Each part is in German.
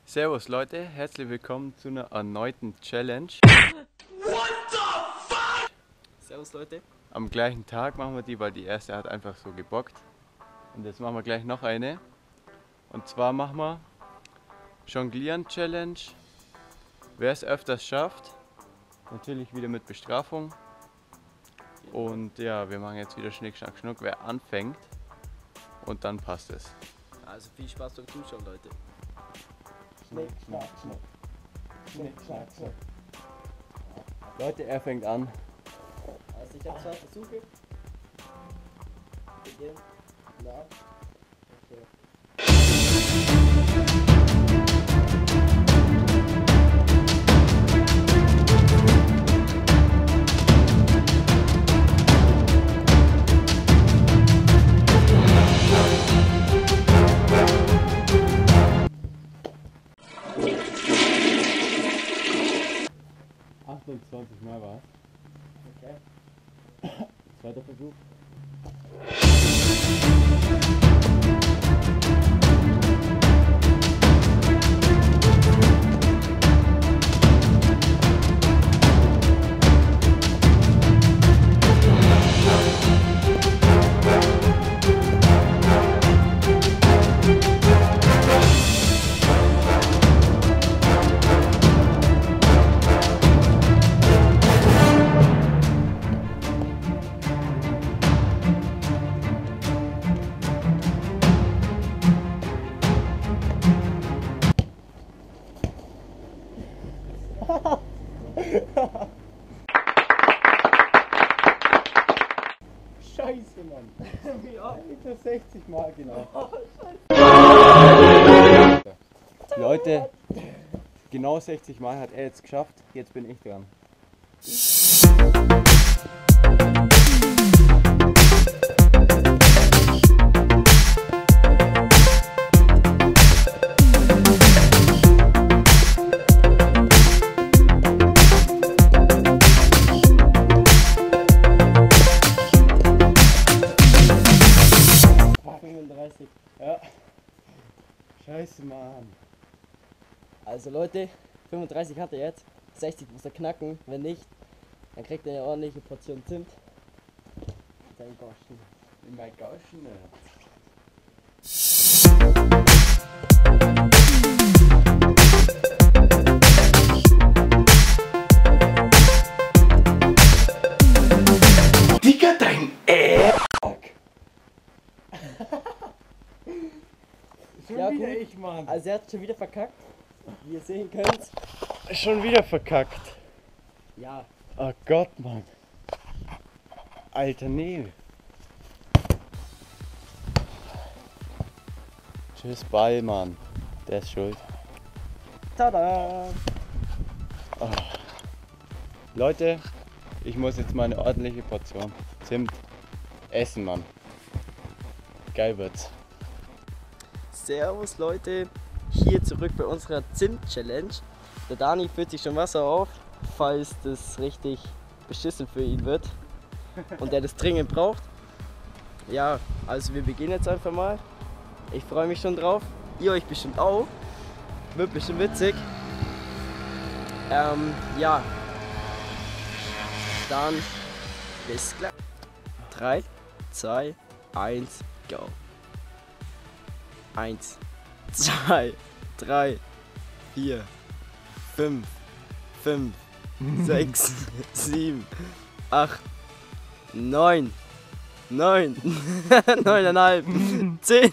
Servus Leute, herzlich willkommen zu einer erneuten Challenge. What the fuck? Servus Leute. Am gleichen Tag machen wir die, weil die erste hat einfach so gebockt. Und jetzt machen wir gleich noch eine. Und zwar machen wir Jonglieren Challenge. Wer es öfters schafft, natürlich wieder mit Bestrafung. Und ja, wir machen jetzt wieder Schnick, Schnack, Schnuck, wer anfängt. Und dann passt es. Also viel Spaß beim Zuschauen, Leute. Schnick, schnack, schnuck. Schnick, schnack, schnuck. Leute, er fängt an. Also ich habe 2 Versuche. Beginn. Na. Okay. 28 Mal war es. Okay. Zweiter Versuch. Scheiße, Mann. Ja, 60 Mal genau. Leute, genau 60 Mal hat er jetzt geschafft. Jetzt bin ich dran. Ja. Scheiße, Mann. Also Leute, 35 hat er jetzt. 60 muss er knacken. Wenn nicht, dann kriegt er eine ordentliche Portion Zimt. Sein Goschen. In mein Gauschen. Digga, dein Ja, Schon wieder gut. ich, Mann. Also er hat schon wieder verkackt. Wie ihr sehen könnt. Schon wieder verkackt. Ja. Oh Gott, Mann. Alter, nee. Tschüss, Ball, Mann. Der ist schuld. Tada! Leute, ich muss jetzt mal eine ordentliche Portion Zimt essen, Mann. Geil wird's. Servus Leute, hier zurück bei unserer Zimt-Challenge. Der Dani füllt sich schon Wasser auf, falls das richtig beschissen für ihn wird und er das dringend braucht. Ja, also wir beginnen jetzt einfach mal. Ich freue mich schon drauf, ihr euch bestimmt auch. Wird bestimmt witzig. Ja, dann bis gleich. 3, 2, 1, go. 1, 2, 3, 4, 5, 6, 7, 8, 9, 9,5, 10.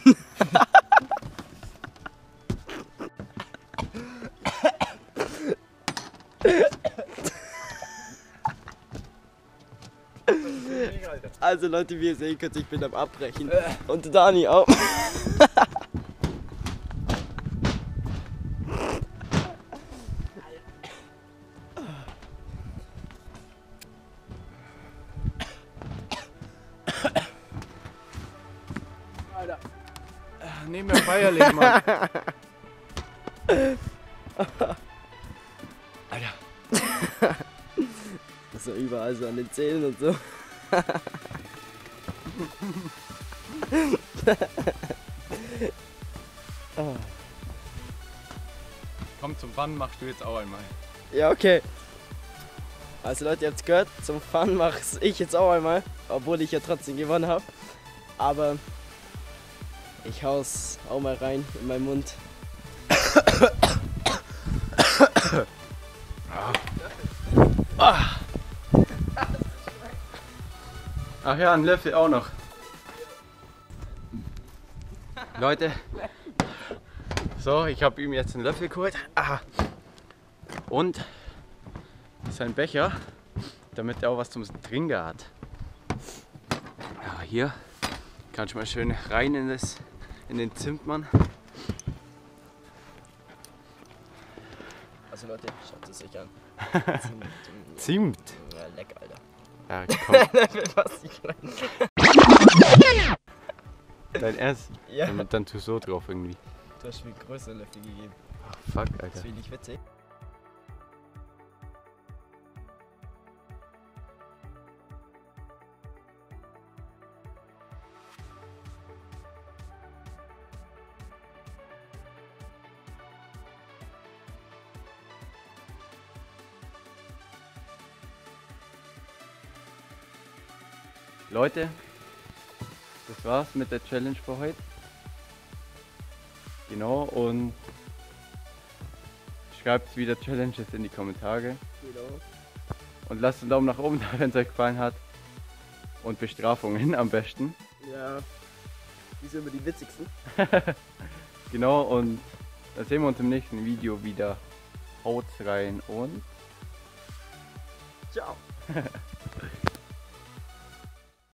Also Leute, wie ihr sehen könnt, ich bin am Abbrechen. Und der Dani auch. Alter. Nee, mehr feierlich, Mann. Alter. So überall so an den Zähnen und so. Und zum Fun machst du jetzt auch einmal. Ja, okay. Also Leute, ihr habt's gehört, zum Fun mach's ich jetzt auch einmal, obwohl ich ja trotzdem gewonnen habe. Aber ich hau's auch mal rein in meinen Mund. Ach ja, ein Löffel auch noch. Leute, so, ich habe ihm jetzt einen Löffel geholt. Und sein Becher, damit er auch was zum Trinken hat. Ja, hier kannst du mal schön rein in den Zimtmann. Also Leute, schaut es euch an. Zimt? Ja, leck, Alter. Ja, komm. Fast nicht rein. Dein Ernst? Ja. Dann tu so drauf irgendwie. Du hast mir größere Löffel gegeben. Ach, fuck, Das Alter. finde ich witzig. Leute, das war's mit der Challenge für heute. Genau, und schreibt wieder Challenges in die Kommentare. Genau. Und lasst einen Daumen nach oben da, wenn es euch gefallen hat. Und Bestrafungen am besten. Ja. Die sind immer die witzigsten. Genau, und dann sehen wir uns im nächsten Video wieder. Haut's rein und Ciao.